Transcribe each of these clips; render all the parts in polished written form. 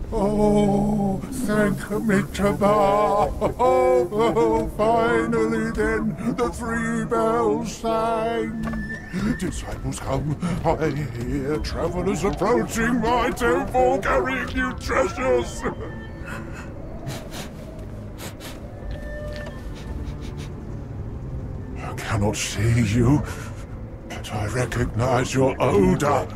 Oh, thank Amitabha. Oh, finally then, the 3 bells sang. Disciples come, I hear travelers approaching my temple carrying new treasures. I cannot see you, but I recognize your odor.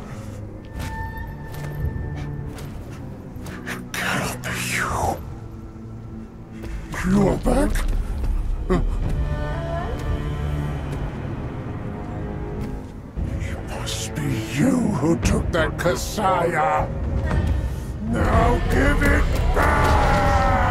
It cannot be you. You are back? It must be you who took that Kasaya. Now give it back!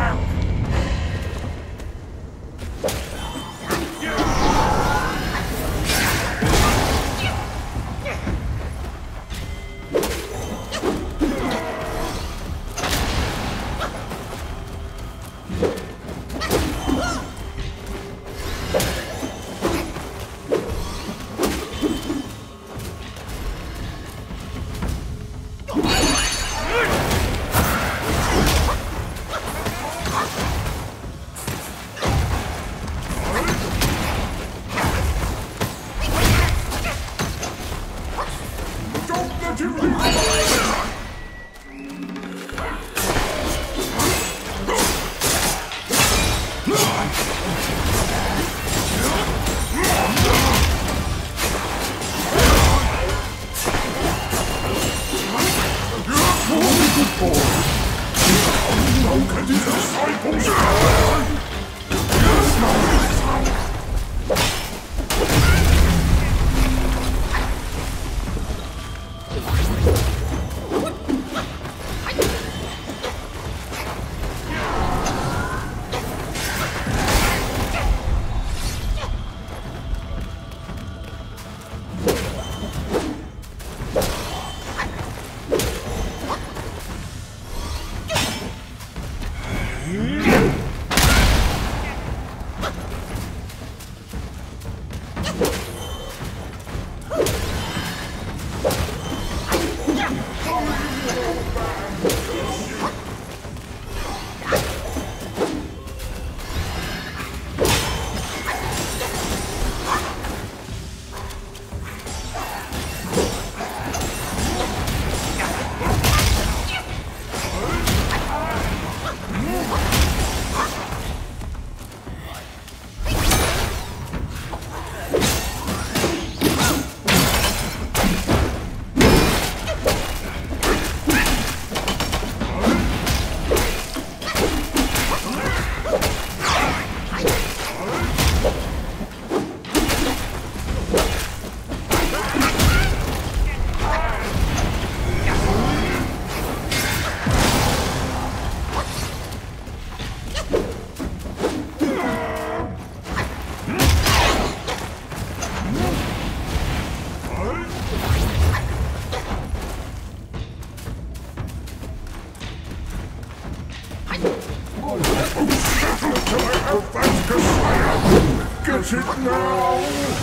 Get it now!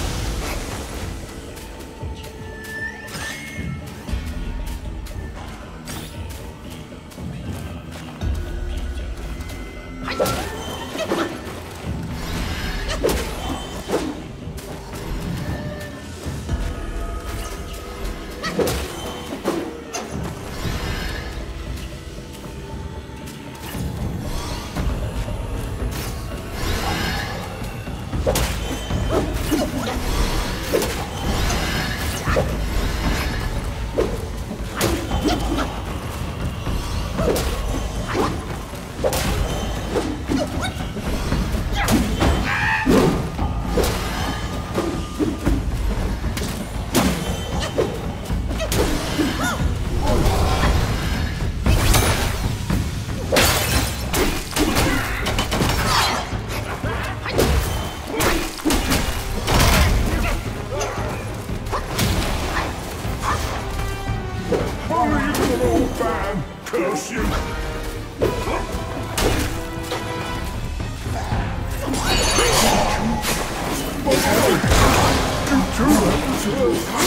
Curse you!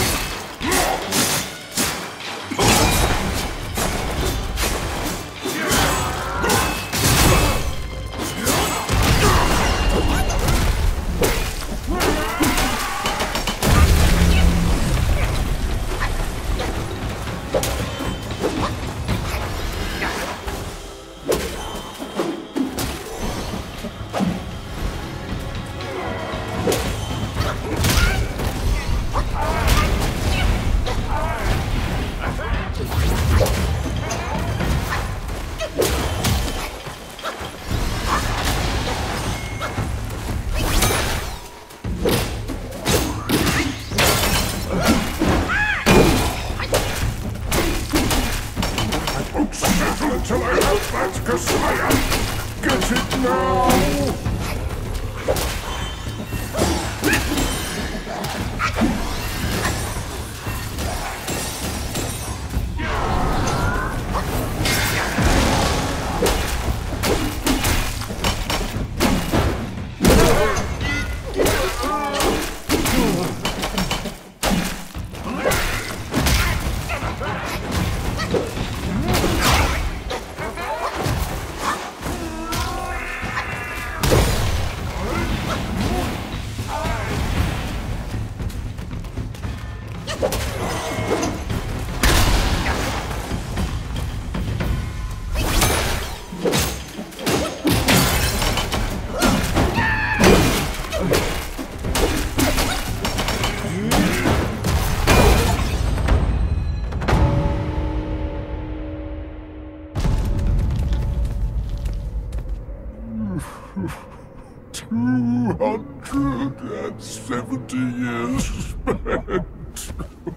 You Slayer! Get it now! Years spent.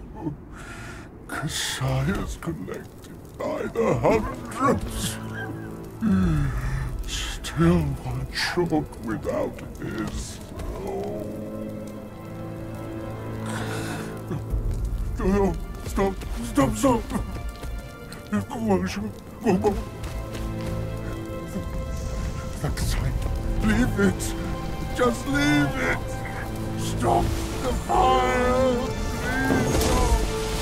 Kashaya's collected by the hundreds. Still one short without his. Oh, stop! Leave it! Just leave it! Stop the fire! Please stop!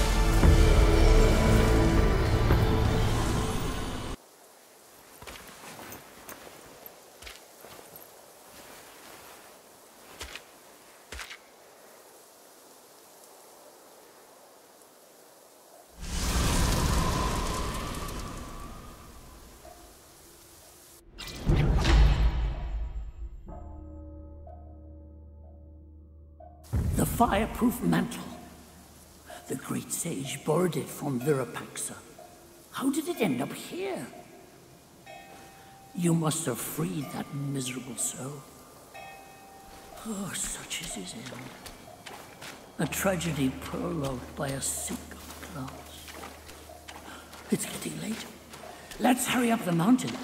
The fireproof mantle. The great sage borrowed it from Virapaxa. How did it end up here? You must have freed that miserable soul. Oh, such is his end. A tragedy prologued by a single glance. It's getting late. Let's hurry up the mountain.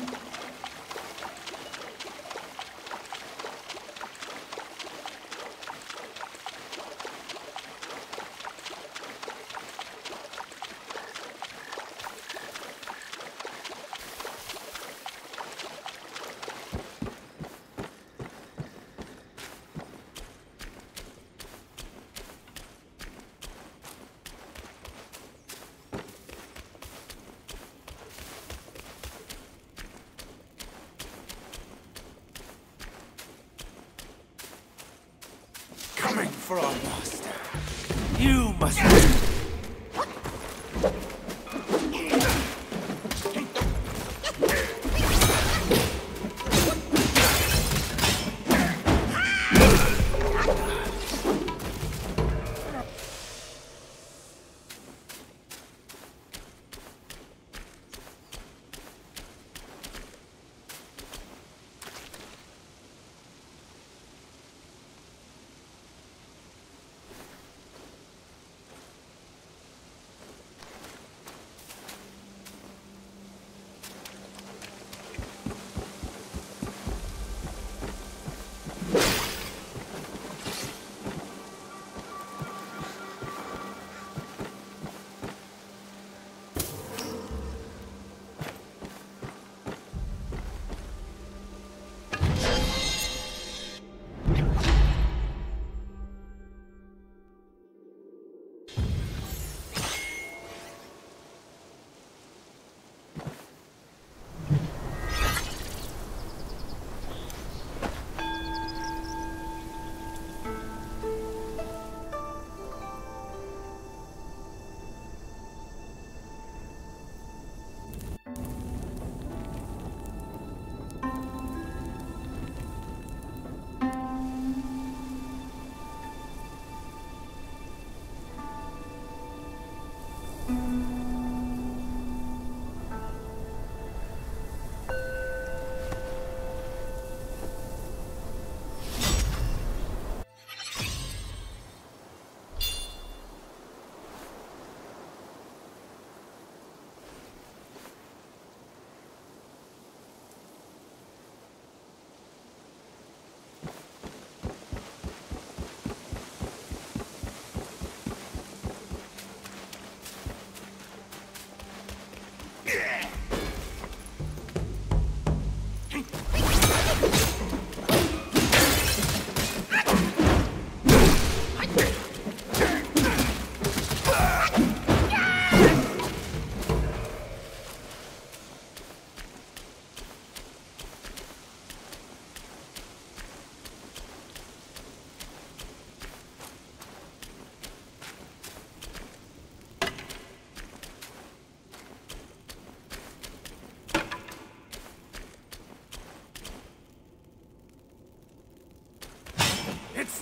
For our master. You must...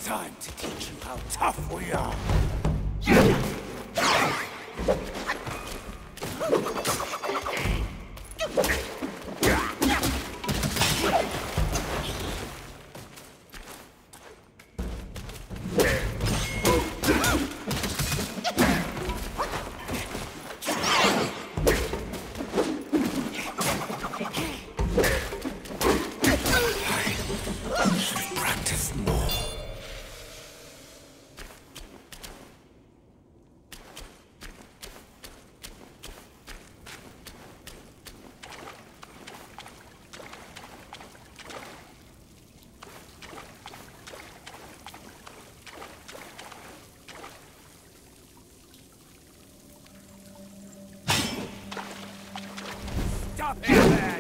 time to teach you how tough we are. Stop it!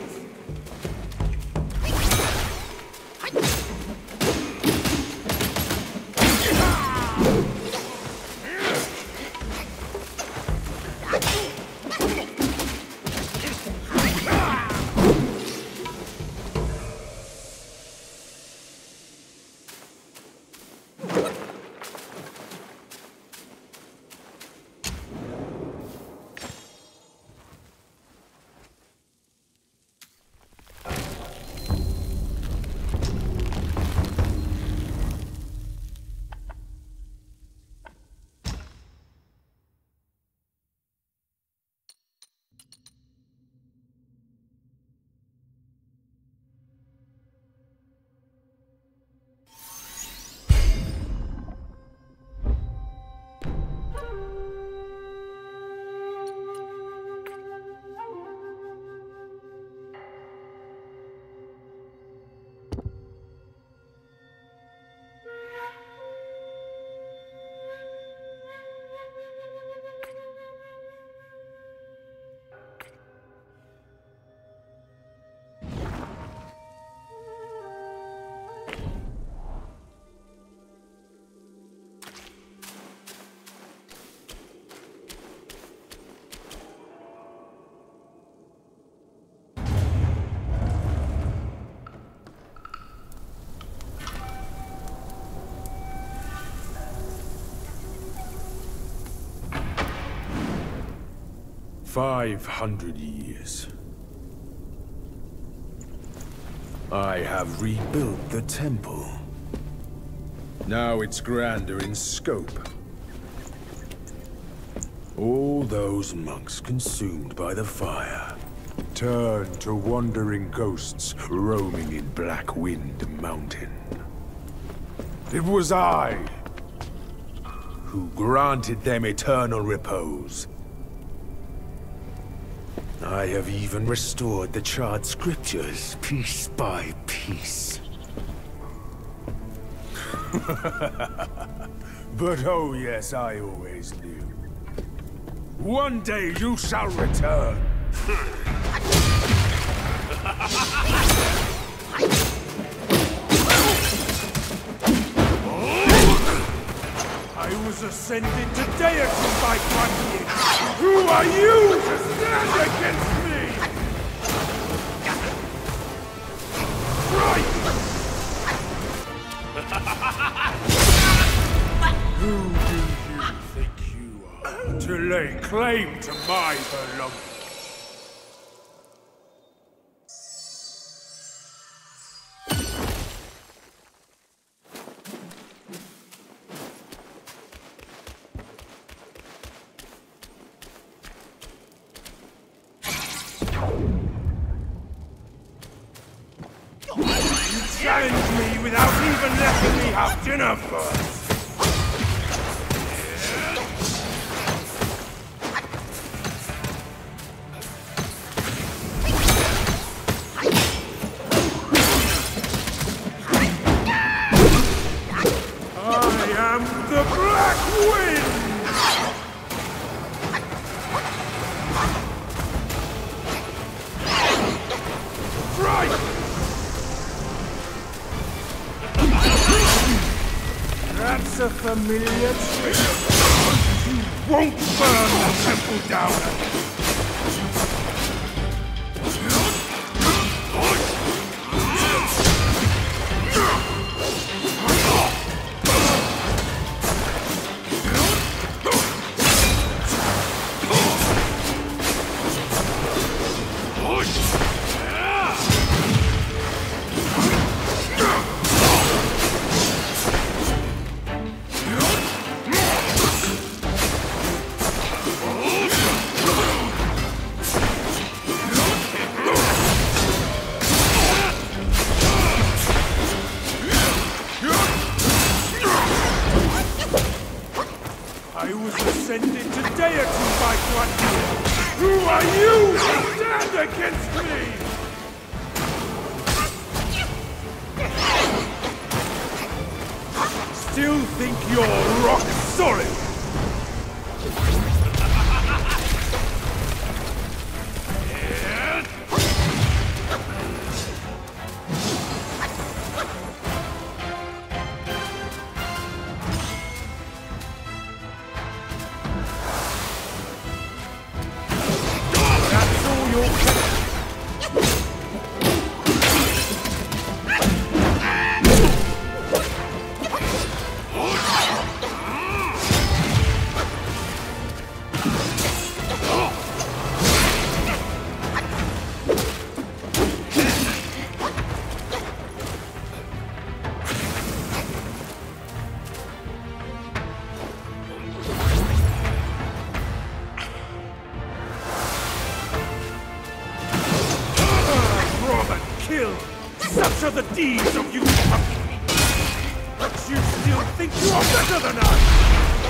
500 years. I have rebuilt the temple. Now it's grander in scope. All those monks consumed by the fire turned to wandering ghosts roaming in Blackwind Mountain. It was I who granted them eternal repose. I have even restored the charred scriptures piece by piece. But oh yes, I always knew. One day you shall return. I was ascended to deity by Blackwind. Who are you to stand against me? Right! Who do you think you are to lay claim to my belongings? Challenge me without even letting me have dinner first! I am the Black Wind! Right! That's a familiar trick. You won't burn the temple down. deity, my one! Who are you to stand against me? Still think you're rock solid? Such are the deeds of you, pumpkin! But you still think you are better than us!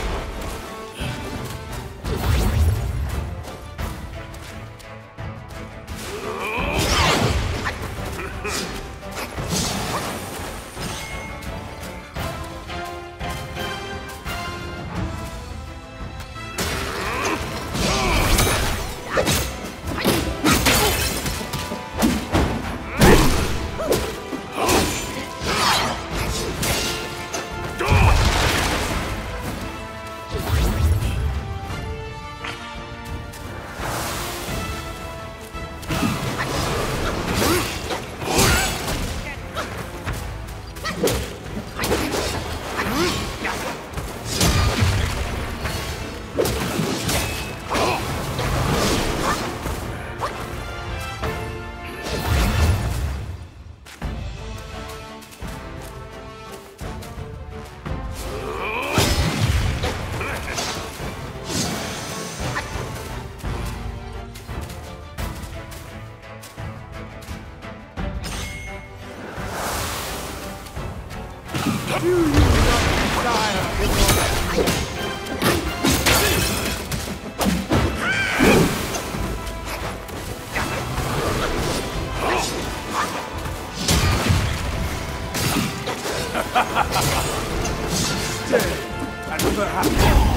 Do you not desire stay, and perhaps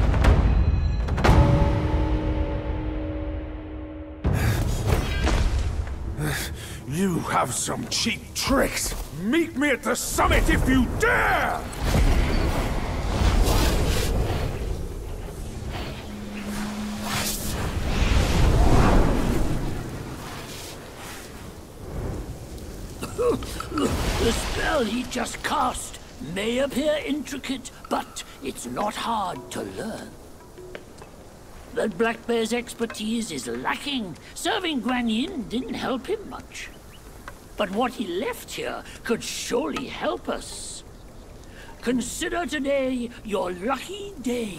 you have some cheap tricks. Meet me at the summit if you dare! The spell he just cast may appear intricate, but it's not hard to learn. That Black Bear's expertise is lacking. Serving Guan Yin didn't help him much. But what he left here could surely help us. Consider today your lucky day.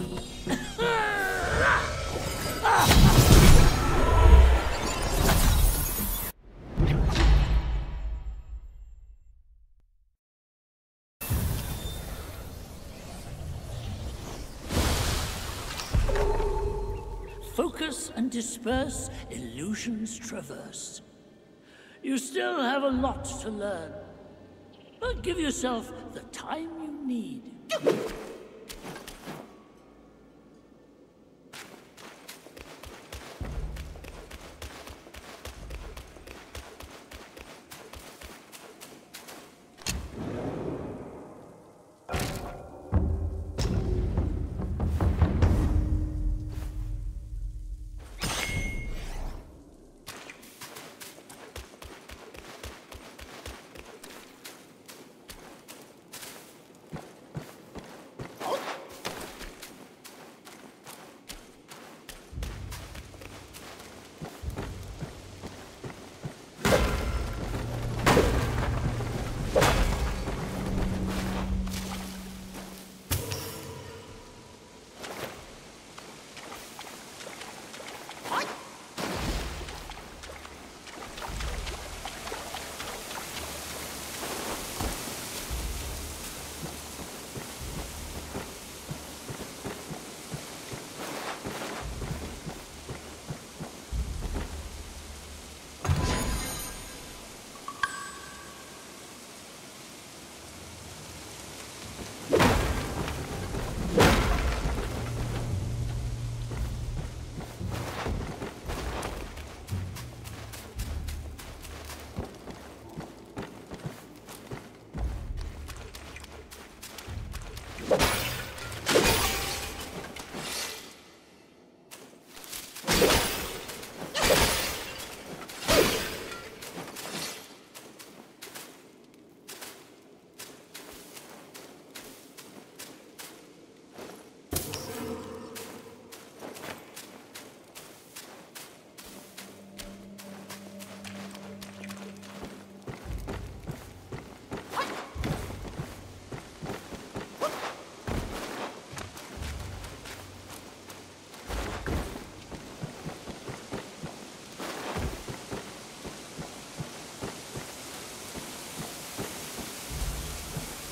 Focus and disperse, illusions traverse. You still have a lot to learn, but give yourself the time you need.